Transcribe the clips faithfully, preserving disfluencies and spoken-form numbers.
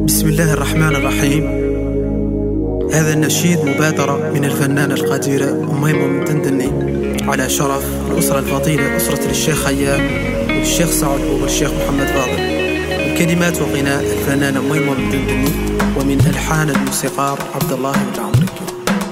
بسم الله الرحمن الرحيم. هذا النشيد مبادرة من الفنانة القديرة أميمة من دندني على شرف الأسرة الفضيلة، أسرة الشيخ خيام والشيخ سعود والشيخ محمد فاضل. الكلمات وغناء الفنانة أميمة من دندني، ومن ألحان الموسيقار عبد الله العمركي.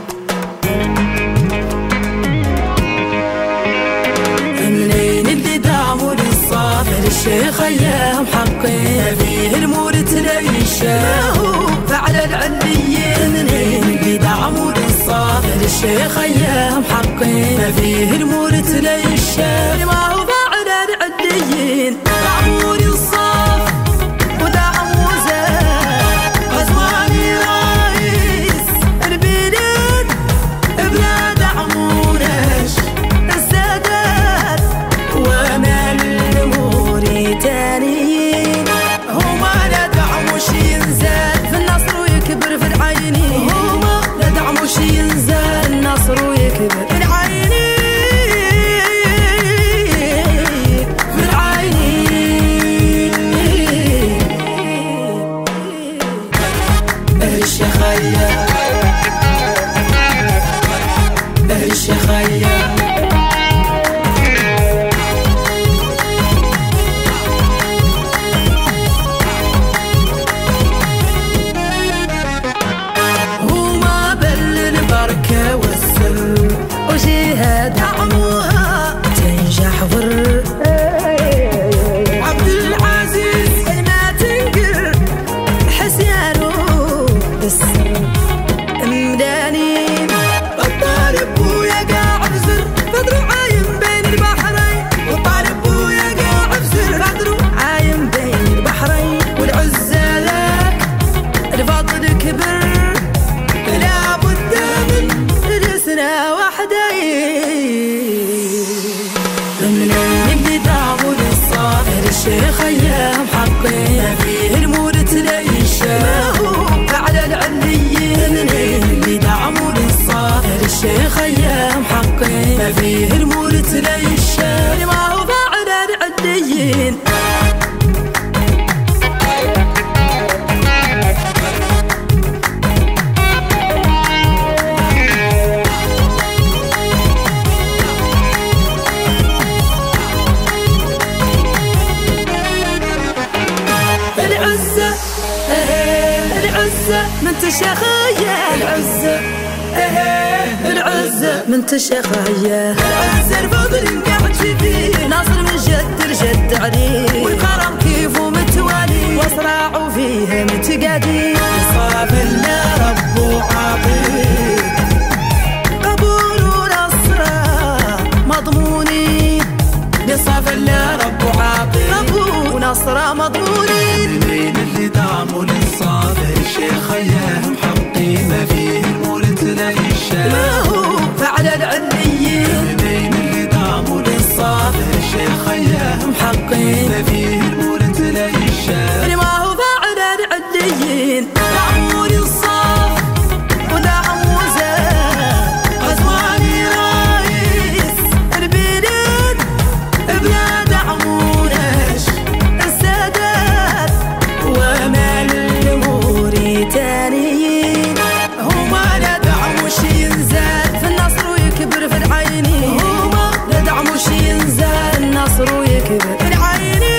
منين اللي دعموا للصابر الشيخ خيام حقين فيه المورد ليشاهو فعل العليين. منين اللي دعموا للصابر الشيخ خيام حقين فيه المورد ليشاهو ما هو فعل العليين. دعموا للصاف ودعموا زاد غزواني رايس البلاد بلا دعموناش السادات ومن الموريتانيين. هما لا دعموش ينزاد في النصر ويكبر في العينين. هما لا دعموش ينزاد النصر ويكبر في العينين في العينين. الشيخ خيام الشيخ خيام هما بالبركة والسر وجهة دعموها تنجح ور عبد العزيز ما تنقر حسيانو بالسر مدانين. الطالب بويا قاعد زر بدرو عايم بين البحرين. والطالب بويا قاعد زر بدرو عايم بين البحرين. والعزة ذاك الفضل كبر لا بد من رسنا وحدين. منين اللي دعموا للصابر الشيخ خيام حقين فيه المورد ليشاهو فعل العليين. منين اللي دعموا للصابر الشيخ خيام حقين فيه المورد ليشاهو ما هو فعل العليين. العزة العزة من تشخية العزة العزة من تشخية. العزة الفضل قاعد فيه ناصر من جد لجد عليه. والكرم كيفو متوالي وصراعوا فيه متقادي. صاف الله رب وعاطي قبول ونصره مضموني. لصاف الله رب وعاطي قبول ونصره مضموني. منين اللي دعموا للصابر الشيخ خيام حقي ما فيه المورد ليشاهو ما هو فعل العليين. منين اللي دعموا للصابر الشيخ خيام حقي ما فيه المورد ليشاهو ما هو فعل العليين. دعموا للصاف ودعموا زاد غزواني رايس البلاد بلا دعموناش السادات ومن الموريتانيين. هما لا دعموش ينزاد في النصر ويكبر في العينين. هما لا دعموش ينزاد النصر ويكبر في العينين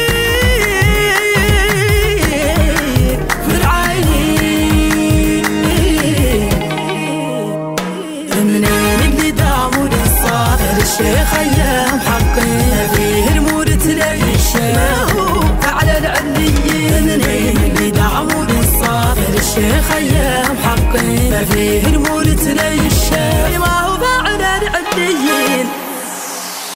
في العينين. منين اللي دعموا للصابر الشيخ خيام حقين فيه المورد ليشاهو فعل العليين. منين اللي دعموا للصابر الشيخ خيام حقين فيه المورد ليشاهو ما هو فعل العليين.